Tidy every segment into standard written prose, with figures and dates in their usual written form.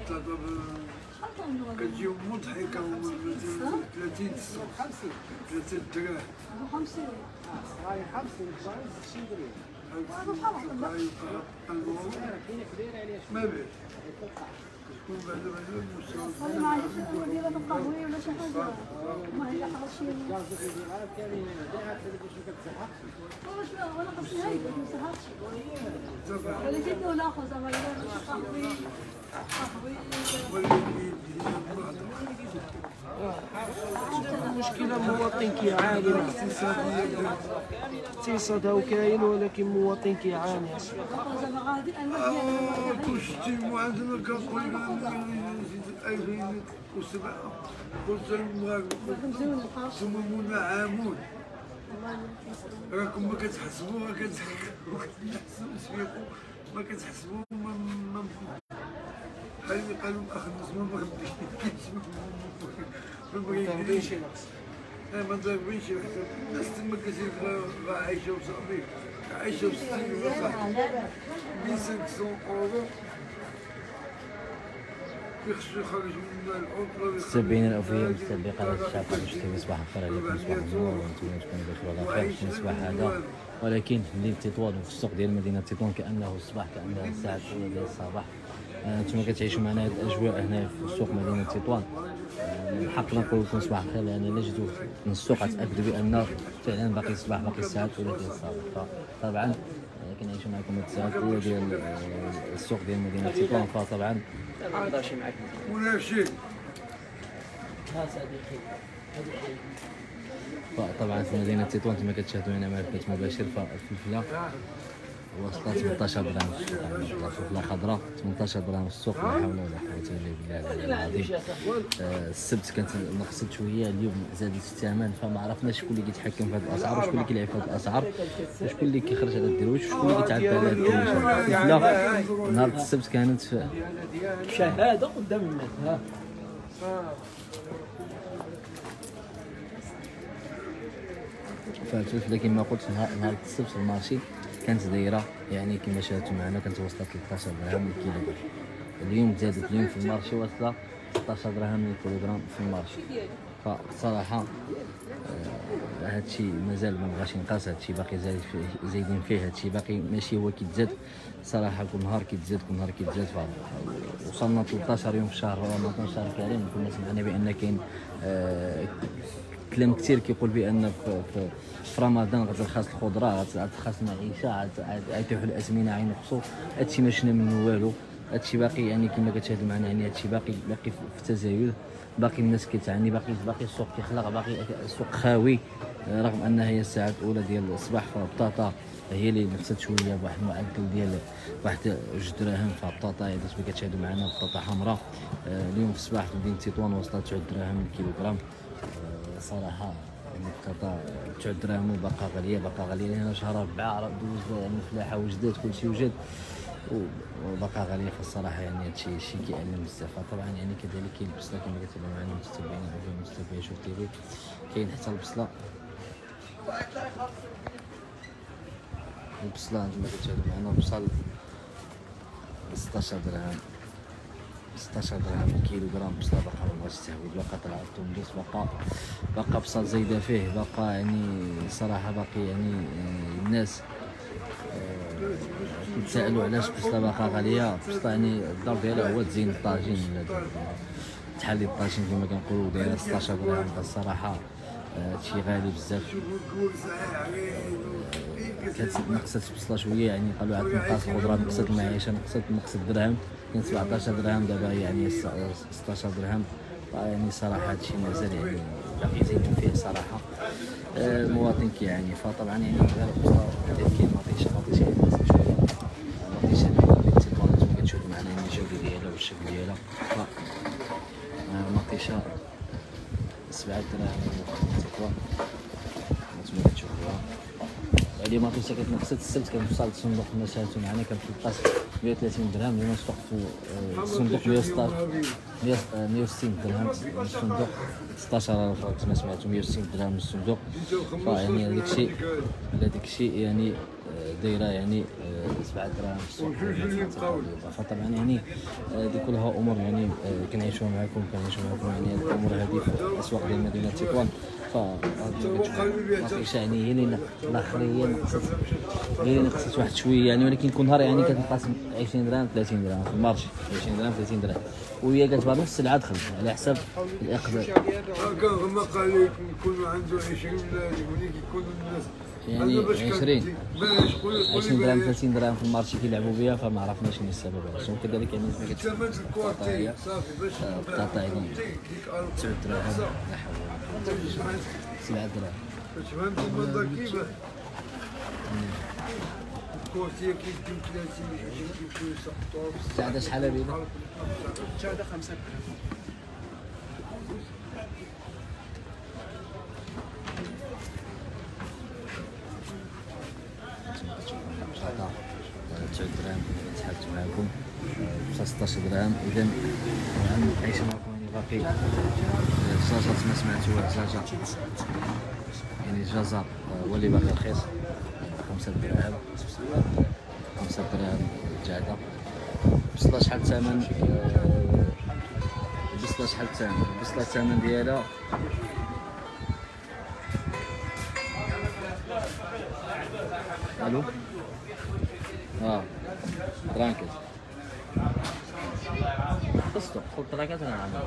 كتجيو مضحكة 30 السوق 3 دراهم 50 هاي 50 20 درهم ما بيه شكون بعد انا ما عرفتش ندير هذا القهوه ولا شي حاجه ما هي حاجه شي وانا خصني هاي ما صحاتش ولا جيت ولا اخذ زعما قهوه المشكلة مواطن كيعاني اقتصاد كاين ولكن مواطن كيعاني. كلشي عندنا كنقول 2007 قلت المغاربة سمومونا عامون راكم ما كتحسبوا ما كتحسبوش ما كتحسبوا قالوا اخر نسمه ما ضاربين شي نقص. ما ضاربين شي حساب الناس تما كتبغى عايشه وصافي عايشه ب 60 ولا صافي 1500 اورو يخصو يخرج من الأوروبا. متابعين الأوفياء متابعي قناة الشعب نشتي صباح الخير عليكم صباح النور وانتم تكونوا بخير على خير في الصباح هذا، ولكن في مدينة تطوان وفي السوق ديال مدينة تطوان كأنه الصباح كأنها الساعة الأولى ديال الصباح. انتم كتعيشوا معنا هذه الأجواء هنا في السوق مدينة تطوان. من حق نقول لكم صباح الخير لأن إلا جيتوا من السوق غتأكدوا بأن فعلا باقي الصباح باقي الساعة الأولى ديال الصباح. فطبعا كنعيشوا معكم هذه الساعة الأولى ديال السوق ديال مدينة تطوان. فطبعا ما نقدرش معاك مناشد ها صديقي. طبعا في مدينة تطوان كما كتشاهدوا هنا مع البث مباشر فالفلفلة وصلت 18 درهم في السوق، الفلفلة خضراء 18 درهم في السوق. لا حول ولا قوة إلا بالله العظيم. السبت كانت نقصت شوية، اليوم زادت الثمن، فما عرفناش شكون اللي كيتحكم في هذه الأسعار وشكون اللي كيلعب في هذه الأسعار وشكون اللي كيخرج على الدرويش وشكون اللي كيتعدى على الدرويش. الفلفلة نهار السبت كانت شهادة قدام الناس. ها فالفلفله كما قلت نهار السبت المارشي كانت دايره يعني كما شاهدتوا معنا كانت وصلت 13 درهم للكيلوغرام. اليوم زادت، اليوم في المارشي واصله 16 درهم للكيلوغرام في المارشي. فصراحه هادشي مازال ما بغاش ينقص، هادشي باقي زايدين فيه، هادشي باقي ماشي هو كيتزاد صراحه، كل نهار كيتزاد كل نهار كيتزاد. وصلنا 13 يوم في شهر رمضان شهر كريم. كنا سمعنا بان كاين كلام كيقول بان في رمضان غترخص الخضره، غترخص المعيشه، غيتيحوا الازمنه غينقصوا. هادشي ما شفنا منه والو، هادشي باقي يعني كما كتشاهدوا معنا يعني هادشي باقي في تزايد، باقي الناس كتعاني، باقي السوق كيخلق، باقي السوق خاوي رغم انها هي الساعه الاولى ديال الصباح. فالبطاطا هي اللي نقصت شويه بواحد المعدل ديال واحد 2 دراهم. فالبطاطا اذا كتشاهدوا معنا بطاطا حمراء اليوم في الصباح في مدينه تطوان وصلت 9 دراهم للكيلوغرام. صراحه البطاطا 9 دراهم وباقا غاليه هنا شهر 4 دوز يعني الفلاحه وجدات كلشي وجد وباقا غاليه. فالصراحه يعني هادشي شي كيألم بزاف. طبعا يعني كذلك كاين البصله كما كتابعوا معنا المتابعين ومتابعي شوف تي في، كاين حتى البصله كما كتشاهدوا معنا البصل 16 درهم 16 درهم الكيلوغرام. بصله باقا ما بغاتش تهويد، باقا طلع الطوندوس، باقا بصل زايده فيه، باقا يعني صراحه باقي يعني الناس كيتسائلوا علاش البصله باقا غاليه. البصله يعني الدور ديالها هو تزين الطاجين ولا تحلي الطاجين كما كنقولوا، دايره 16 درهم. فالصراحه هادشي غالي بزاف. كانت نقصت البصله شويه يعني قالوا عاد نقص الخضره، نقصت المعيشه، نقصت الدرهم، كان 17 درهم دابا يعني 16 درهم. يعني صراحه هادشي مازال يعني باقي زايدين فيه صراحه، المواطن كيعاني. فطبعا يعني غير البصله كاين مطيشه مطيشه كما كتشوفوا معنا الجوده ديالها والشكل ديالها. مطيشه 7 دراهم كما كتشوفوها اليوم عرفتي كتنقص السبت كنوصل الصندوق المشاهدتو معنا كنتلقاش 130 درهم. اليوم السوق في الصندوق 160 درهم الصندوق 16000 كما سمعتوا 160 درهم الصندوق. فيعني هذاك الشيء يعني دايره يعني 7 دراهم في السوق. فطبعا يعني هذه كلها امور يعني كنعيشوها معكم يعني الامور هذه في الاسواق ديال مدينه تطوان. فماكاينش يعني هي اللي الاخريه هي نقصت واحد شويه يعني، ولكن كل نهار يعني كتنقسم 20 درهم 30 درهم في المارشي 20 درهم 30 درهم، وهي كتبقى نص السلعه دخل على حسب الاقبال. هكا ما قال لك يكون عنده 20 ملي كيكونوا الناس يعني 20 درهم 30 درهم في المارشي كيلعبوا بها، فما عرفناش شنو السبب علاش. وكذلك يعني ثمن الكوارتي صافي باش البطاطا يعني 9 دراهم لا حول ولا قوه 7 دراهم. فهمت المنظر كيفاه الكوارتي كيمكن 30 كيمكن يسقطوا الساعه شحال هذه؟ الساعه 5 9 دراهم تحدثت معكم 16 درهم. اذا عايش معكم يعني باقي الزجاج ما سمعتوا الزجاج يعني الجزر هو اللي باقي رخيص 5 دراهم 5 دراهم جاده. البصله شحال الثمن؟ البصله شحال الثمن؟ البصله الثمن ديالها الو ترانكز قصته خذ تراكات انا عامل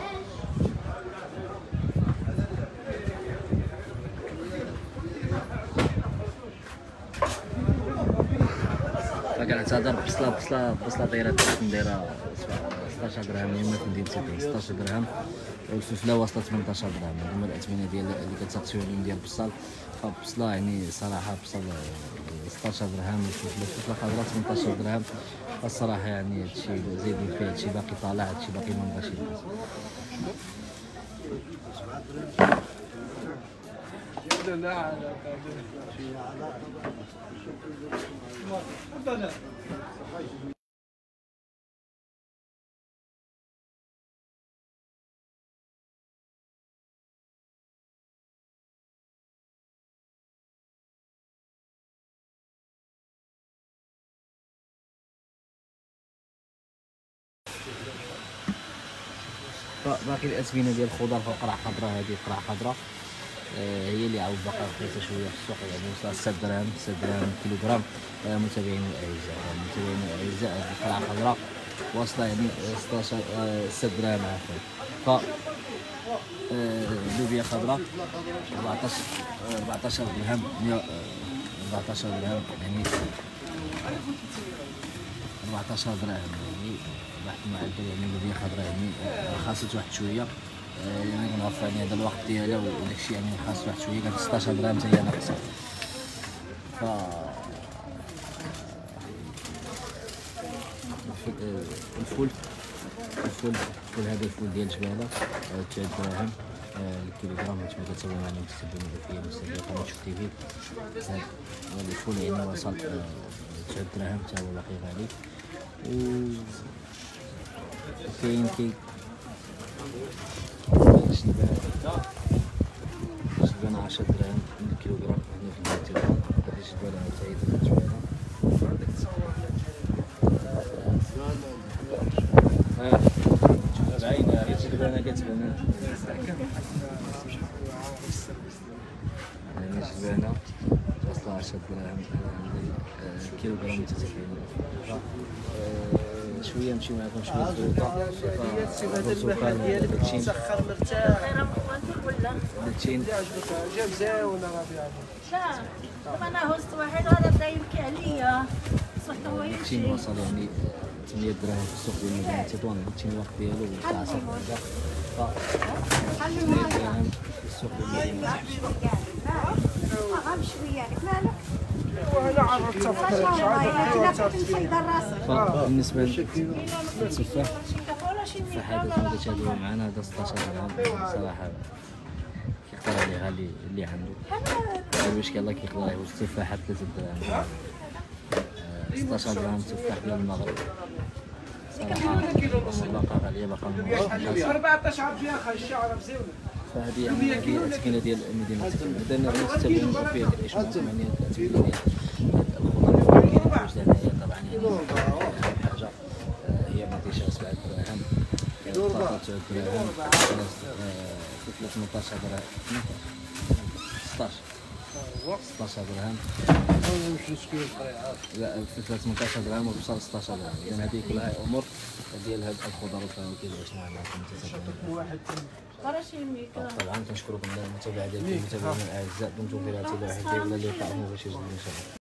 فكنعتذر بصله دايره 16 درهم اليوم في مدينه تطوان 16 درهم، والفلفله واصله 18 درهم. هما الاثمنه ديال اللي كتسقسيو عليهم ديال البصل. فالبصله يعني صراحه بصل 16 درهم، الفلفله الخضراء 18 درهم. الصراحه يعني هادشي زايدين فيه، هادشي باقي طالع، هادشي باقي ما بغاش ينقص. باقي الأثمنة ديال الخضر فالقرع خضراء، هذه قرع خضراء هي اللي عاود باقا رخيصة شوية في السوق، يعني وصلت 6 درهم كيلوغرام. متابعين الأعزاء هذه القرعة خضراء واصلة يعني 6 دراهم عفوا. ف لوبيا خضراء 14 درهم 14 درهم يعني 14 درهم يعني واحد المعدل يعني لوبيا خضراء يعني خاصت واحد شويه يعني كنعرف يعني هذا الوقت ديالها وداكشي يعني خاص واحد شويه كانت 16 درهم حتى هي ناقصه. ف الفول هذا الفول ديال جباله 9 دراهم الكيلوغرام كما كتسوي معنا المستخدمين فيه مستخدمين قناه شوف تي في. هذا الفول يعني وصل 9 دراهم حتى هو باقي غالي. وكاين جبانة 10 دراهم الكيلوغرام هنا في مدينة تطوان. هذه جبانة تعيد الجبانة بعيدة هي جبانة كتبان هذه جبانة واصلة 10 دراهم الكيلوغرام متسكين. شويه نمشي معكم شويه الفروطه ديالك تسخر مرتاح التين جاب زاونه راه فيها لا انا هزت واحد هذا بدا يبكي عليا صحته هو التين وصل يعني 8 دراهم في السوق ديال مدينه تطوان. التين الوقت ديالو تاع 10 دراهم ف 8 دراهم في السوق ديال مدينه غير شويه مالك وانا عرفت بالنسبه للتفاح هذا كما كتشاهدوا معنا هذا 16 درهم صراحه كثر عليها اللي عنده. الويش يلاه كيقدر يعوز التفاحه 3 دراهم، 16 درهم تفاح ديال المغرب. صراحه باقا غاليه، باقا 14 عرض فيها خا الشعر مزيونه. فهذه يعني التكمله ديال مدينه تكمله. درنا غير تبين فيه الاشماع 8 ديال الخضر اللي كاين في هنايا. طبعا يعني أهم حاجه هي مطيشه 7 دراهم، البطاطا 9 دراهم، فلفله 18 درهم، 16 درهم. لا الفلفله 18 درهم والبصل 16 درهم. اذا هذه كلها امور ديال هاد الخضر والفواكه اللي عشنا معكم متتابعين. طبعا كنشكركم على المتابعه ديالكم، متابعينا الاعزاء. دمتم في رعايه الله وحفظه، الى اللقاء في شي جديد ان شاء الله.